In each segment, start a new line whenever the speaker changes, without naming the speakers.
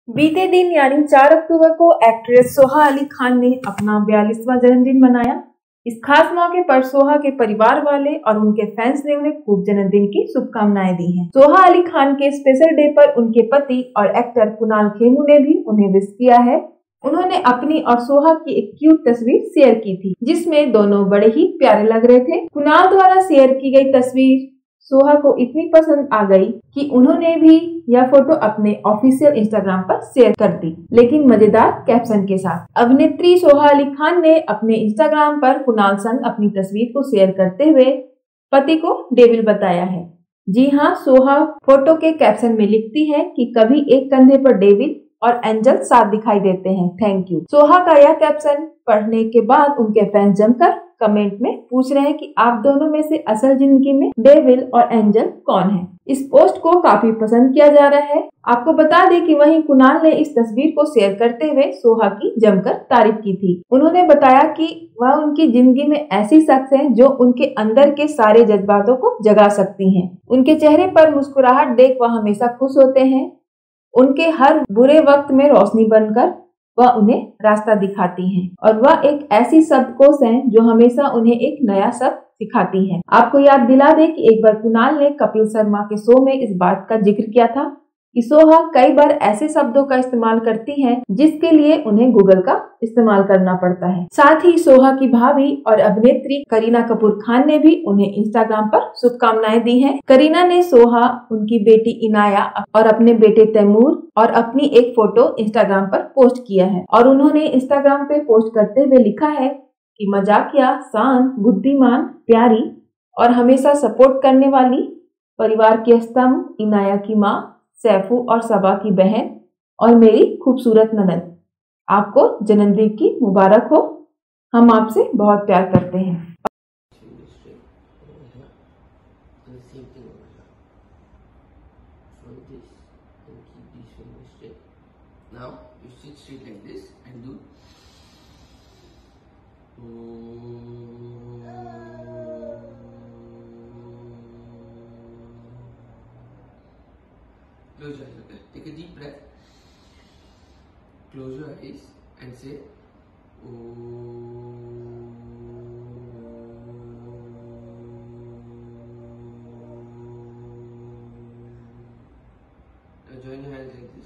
बीते दिन यानी 4 अक्टूबर को एक्ट्रेस सोहा अली खान ने अपना 42वां जन्मदिन मनाया। इस खास मौके पर सोहा के परिवार वाले और उनके फैंस ने उन्हें खूब जन्मदिन की शुभकामनाएं दी हैं। सोहा अली खान के स्पेशल डे पर उनके पति और एक्टर कुणाल खेमू ने भी उन्हें विश किया है। उन्होंने अपनी और सोहा की एक क्यूट तस्वीर शेयर की थी, जिसमें दोनों बड़े ही प्यारे लग रहे थे। कुणाल द्वारा शेयर की गई तस्वीर सोहा को इतनी पसंद आ गई कि उन्होंने भी यह फोटो अपने ऑफिशियल इंस्टाग्राम पर शेयर कर दी, लेकिन मजेदार कैप्शन के साथ। अभिनेत्री सोहा अली खान ने अपने इंस्टाग्राम पर कुणाल संग अपनी तस्वीर को शेयर करते हुए पति को डेविल बताया है। जी हाँ, सोहा फोटो के कैप्शन में लिखती है कि कभी एक कंधे पर डेविल और एंजल साथ दिखाई देते हैं, थैंक यू। सोहा का यह कैप्शन पढ़ने के बाद उनके फैंस जमकर कमेंट में पूछ रहे हैं कि आप दोनों में से असल जिंदगी में डेविल और एंजल कौन है। इस पोस्ट को काफी पसंद किया जा रहा है। आपको बता दें कि वहीं कुणाल ने इस तस्वीर को शेयर करते हुए सोहा की जमकर तारीफ की थी। उन्होंने बताया कि वह उनकी जिंदगी में ऐसी शख्स है जो उनके अंदर के सारे जज्बातों को जगा सकती हैं। उनके चेहरे पर मुस्कुराहट देख वह हमेशा खुश होते हैं। उनके हर बुरे वक्त में रोशनी बनकर वह उन्हें रास्ता दिखाती हैं और वह एक ऐसी शब्दकोश है जो हमेशा उन्हें एक नया शब्द सिखाती है। आपको याद दिला दे कि एक बार कुणाल ने कपिल शर्मा के शो में इस बात का जिक्र किया था कि सोहा कई बार ऐसे शब्दों का इस्तेमाल करती हैं जिसके लिए उन्हें गूगल का इस्तेमाल करना पड़ता है। साथ ही सोहा की भाभी और अभिनेत्री करीना कपूर खान ने भी उन्हें इंस्टाग्राम पर शुभकामनाएं दी हैं। करीना ने सोहा, उनकी बेटी इनाया और अपने बेटे तैमूर और अपनी एक फोटो इंस्टाग्राम पर पोस्ट किया है और उन्होंने इंस्टाग्राम पे पोस्ट करते हुए लिखा है कि मजाकिया, शांत, बुद्धिमान, प्यारी और हमेशा सपोर्ट करने वाली परिवार की स्तंभ इनाया की माँ, सैफू और सबा की बहन और मेरी खूबसूरत ननद, आपको जन्मदिन की मुबारक हो। हम आपसे बहुत प्यार करते हैं।
Now you sit straight like this and do. Close your eyes, okay? Take a deep breath. Close your eyes and say Now join your hands like this.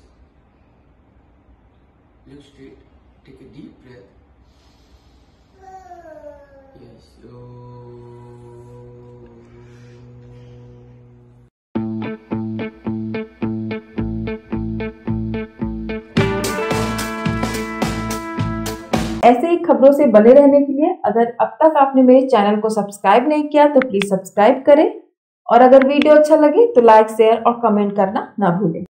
Look straight. Take a deep breath. Yes.
ऐसे ही खबरों से बने रहने के लिए अगर अब तक आपने मेरे चैनल को सब्सक्राइब नहीं किया तो प्लीज सब्सक्राइब करें और अगर वीडियो अच्छा लगे तो लाइक, शेयर और कमेंट करना ना भूलें।